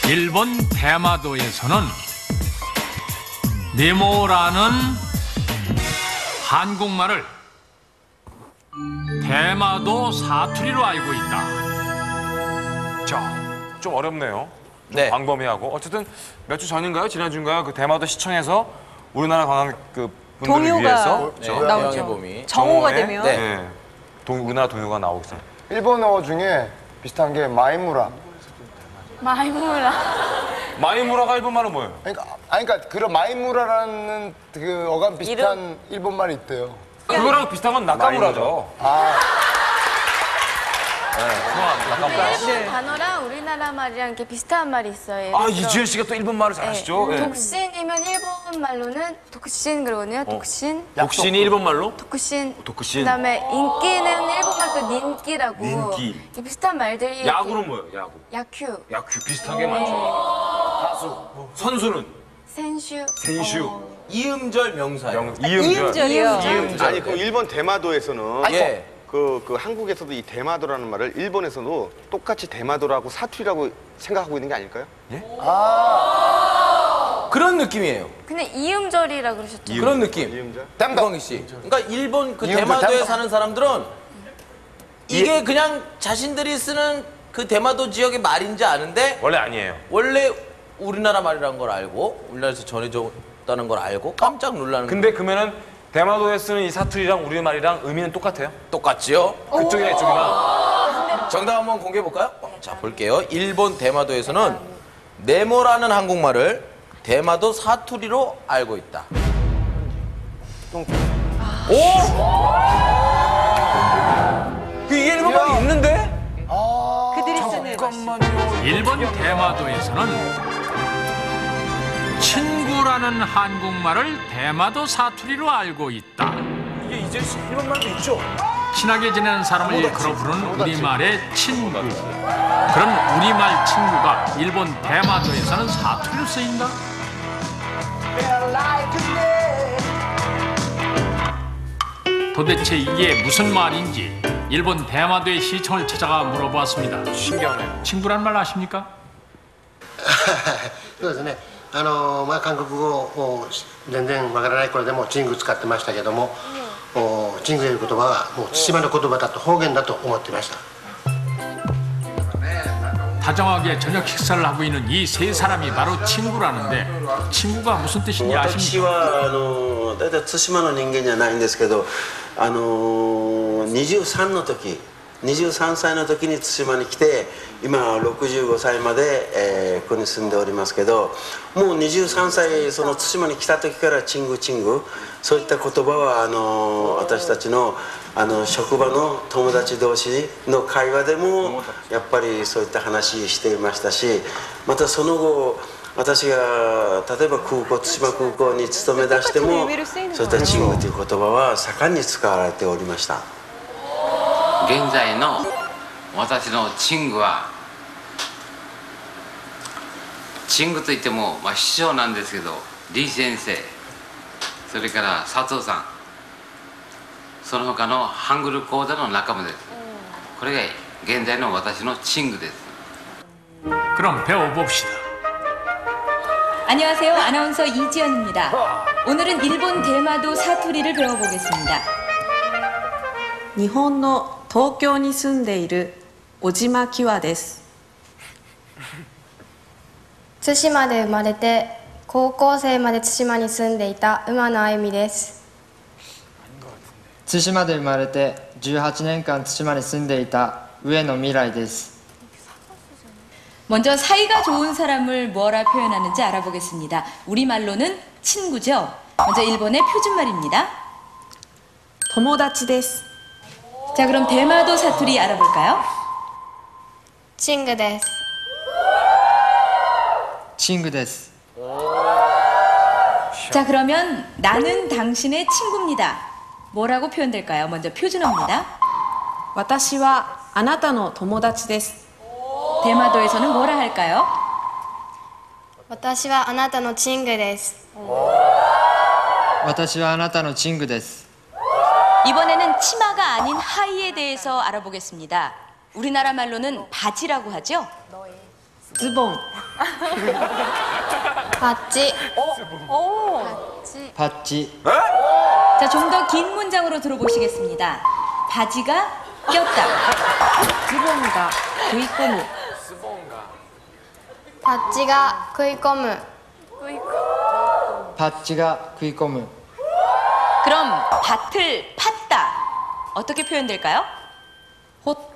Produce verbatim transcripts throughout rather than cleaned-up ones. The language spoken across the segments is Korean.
일본 대마도에서는 네모라는 한국말을 대마도 사투리로 알고 있다. 자, 좀 어렵네요. 좀 네. 광범위하고. 어쨌든 몇 주 전인가요? 지난주인가요? 그 대마도 시청에서 우리나라 관광 그 분들을 동요가 위해서 네, 나오죠. 대왕의 정오가 정오에, 되면 네. 네. 동, 우리나라 동요가 나오고 있어요. 일본어 중에 비슷한 게 마이무라. 마이무라. 마이무라가 일본말은 뭐예요? 그러니까 아니 그러니까 그런 마이무라라는 그 어감 비슷한 일본말이 있대요. 그거랑 비슷한 건 나카무라죠. 아, 일본 단어랑 우리나라 말이랑 이렇게 비슷한 말이 있어요. 아, 예를 들어, 이지혜 씨가 또 일본말을 잘 아시죠? 네. 네. 독신이면 일본 말로는 독신 그러거든요. 독신. 독신이 일본말로? 독신. 독신. 그다음에 인기는 일본 말로 닌기라고. 닌기. 이렇게 비슷한 말들이. 야구는 뭐예요? 야구. 야큐. 야구 비슷한 게 많죠. 선수는? 센슈. 센슈. 이음절 명사예요. 영, 이음절. 이음절이요. 아니 그 일본 대마도에서는 예. 그, 그 한국에서도 이 대마도라는 말을 일본에서도 똑같이 대마도라고 사투리라고 생각하고 있는 게 아닐까요? 그런 느낌이에요. 근데 이음절이라 그러셨죠. 그런 느낌. 이음절? 이광희 씨. 그러니까 일본 그 이음절 대마도에 땀- 사는 사람들은 이게 그냥 자신들이 쓰는 그 대마도 지역의 말인지 아는데 원래 아니에요. 원래 우리나라 말이라는 걸 알고 우리나라에서 전해졌다는 걸 알고 깜짝 놀라는 근데 그러면은 대마도에 쓰는 이 사투리랑 우리말이랑 의미는 똑같아요? 똑같지요? 그쪽이나 이쪽이나. 정답 한번 공개해 볼까요? 자, 볼게요. 일본 대마도에서는 네모라는 한국말을 대마도 사투리로 알고 있다. 오! 이게 일본말이 있는데? 그들이 쓰는 일본 대마도에서는 친구라는 한국말을 대마도 사투리로 알고 있다. 이게 이제 일본말도 있죠? 친하게 지내는 사람을 일컬어 부르는 우리말의 친구. 그런 우리말 친구가 일본 대마도에서는 사투리로 쓰인다? 도대체 이게 무슨 말인지 일본 대마도의 시청을 찾아가 물어보았습니다. 신기하네. 친구란 말 아십니까? そうですね。あのまあ韓国語を全然わからない頃でもチング使ってましたけども、おチングという言葉はもう対馬の言葉だと方言だと思っていました。 다정하게 저녁 식사를 하고 있는 이 세 사람이 바로 친구라는데 친구가 무슨 뜻인지 私 아십니까? はあの大体対馬の人間じゃないんですけど、あのにじゅうさんの時にじゅうさんさいの時に対馬に来て今ろくじゅうごさいまで、えーここに住んでおりますけど、もうにじゅうさんさいその対馬に来た時からチングチングそういった言葉はあの私たちのあの職場の友達同士の会話でもやっぱりそういった話していましたし、またその後私が例えば空港対馬空港に勤め出してもそういったチングという言葉は盛んに使われておりました。 現在の私のチングはチングといっても、まあ、師匠なんですけど李先生それから佐藤さんその他のハングル講座の仲間です。これが現在の私のチングです。 그럼 배워봅시다. 안녕하세요. 아나운서 이지연입니다. 오늘은 일본 대마도 사투리를 배워보겠습니다. 日本の東京に住んでいる小島キワです。 対馬で生まれて高校生まで対馬に住んでいた馬野あゆみです。 対馬で生まれてじゅうはちねんかん対馬に住んでいた上野未来です。 먼저 사이가 좋은 사람을 뭐라 표현하는지 알아보겠습니다. 우리말로는 친구죠. 먼저 일본의 표준말입니다. 友達です。 자, 그럼 대마도 사투리 알아볼까요? チングです。 チングです。 자, 그러면 나는 당신의 친구입니다. 뭐라고 표현될까요? 먼저 표준어입니다. 私はあなたの友達です。 대마도에서는 뭐라 할까요? 私はあなたのチングです。 私はあなたのチングです。 이번에는 치마가 아닌 하의에 대해서 알아보겠습니다. 우리나라 말로는 바지라고 하죠? ズボン 바지. 바지. 자, 좀 더 긴 문장으로 들어보시겠습니다. 바지가 꼈다. ズボンが食い込む 바지가 끄이꼬무. 바지가 구이꼬무. 그럼 밭을 팠다. 어떻게 표현될까요? 掘った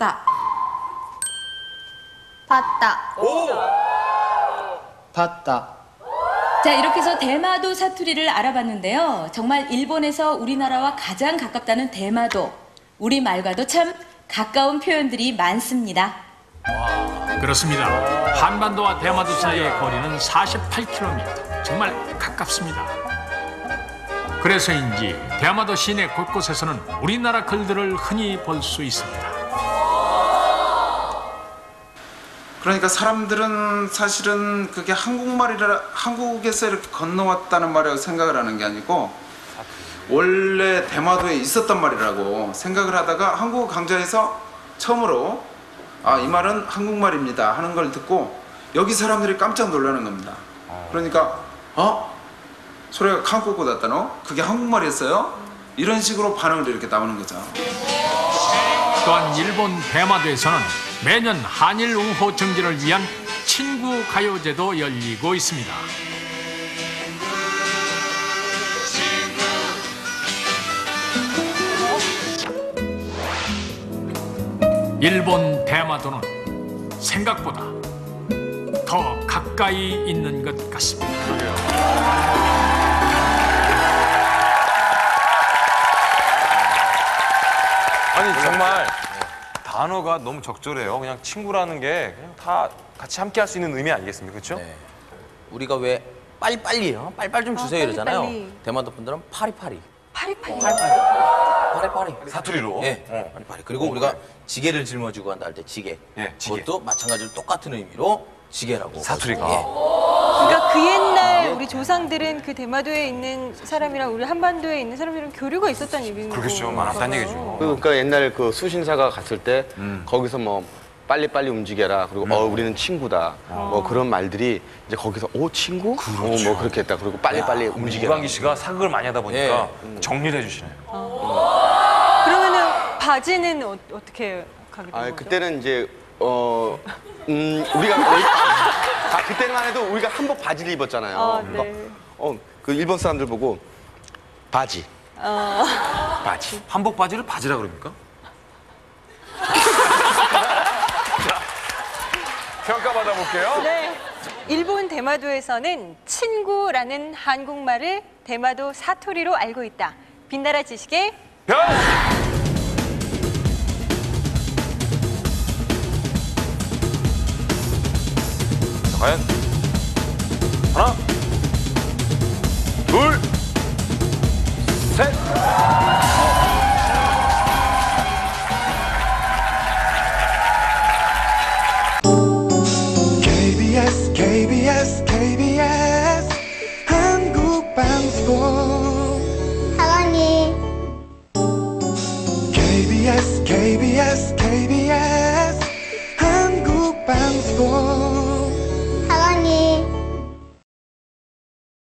팠다. 팠다. 자, 이렇게 해서 대마도 사투리를 알아봤는데요. 정말 일본에서 우리나라와 가장 가깝다는 대마도. 우리말과도 참 가까운 표현들이 많습니다. 그렇습니다. 한반도와 대마도 사이의 거리는 사십팔 킬로미터. 정말 가깝습니다. 그래서인지 대마도 시내 곳곳에서는 우리나라 글들을 흔히 볼 수 있습니다. 그러니까 사람들은 사실은 그게 한국말이라 한국에서 이렇게 건너왔다는 말이라고 생각을 하는 게 아니고 원래 대마도에 있었던 말이라고 생각을 하다가 한국어 강좌에서 처음으로 아, 이 말은 한국말입니다 하는 걸 듣고 여기 사람들이 깜짝 놀라는 겁니다. 그러니까 어? 소리가 한국어 같다노? 그게 한국말이었어요? 이런 식으로 반응을 이렇게 나오는 거죠. 또한 일본 대마도에서는 매년 한일 우호 증진을 위한 친구 가요제도 열리고 있습니다. 일본 대마도는 생각보다 더 가까이 있는 것 같습니다. 아니 정말 단어가 너무 적절해요. 그냥 친구라는 게 그냥 다 같이 함께 할 수 있는 의미 아니겠습니까? 그렇죠? 네. 우리가 왜 빨리빨리요? 빨리빨리 좀 주세요 아, 이러잖아요. 빨리빨리. 대마도 분들은 파리파리. 파리파리. 파리파리. 사투리로? 예. 어. 파리파리. 그리고 우리가 지게를 짊어지고 간다 할 때 지게. 예, 지게. 그것도 마찬가지로 똑같은 의미로 지게라고. 사투리가. 예. 그러니까 그 옛날 우리 조상들은 그 대마도에 있는 사람이랑 우리 한반도에 있는 사람들이랑 교류가 있었다는 얘기인 거죠. 그렇겠죠. 많았다는 얘기죠. 그러니까 옛날 그 수신사가 갔을 때 거기서 뭐 빨리빨리 움직여라. 그리고 어 우리는 친구다. 뭐 그런 말들이 이제 거기서 오 친구? 그렇죠. 어, 뭐 그렇게 했다. 그리고 빨리빨리 움직여라. 이광기 씨가 사극을 많이 하다 보니까 정리를 해주시네요. 그러면은 바지는 어, 어떻게 가게 된 아 거죠? 그때는 이제 어 음, 우리가 아 그때만 해도 우리가 한복 바지를 입었잖아요. 아, 그러니까 네. 어그 일본 사람들 보고 바지. 어. 바지. 한복 바지를 바지라 그럽니까? 평가 받아볼게요. 네. 일본 대마도에서는 친구라는 한국말을 대마도 사투리로 알고 있다. 빛나라 지식의 별! 자, 과연 하나, 둘, 셋. 케이비에스 케이비에스 케이비에스 한국방송